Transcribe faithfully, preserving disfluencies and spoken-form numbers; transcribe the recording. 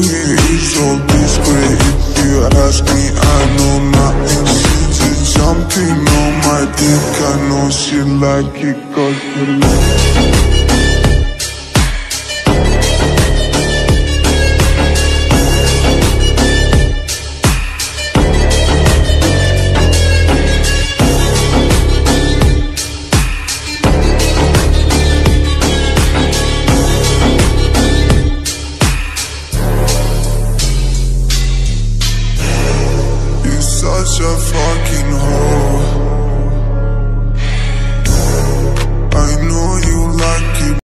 here is so discreet. If you ask me, I know nothing. She's just jumping on my dick. I know she like it 'cause you love. Such a fucking hoe.